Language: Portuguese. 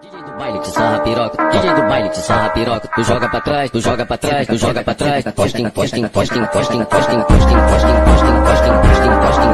DJ do baile te sarra piroca, DJ do baile te sarra piroca, tu joga pra trás, tu joga pra trás, tu joga pra trás, posting, posting, posting, posting, posting, posting, posting, posting, posting, posting, posting.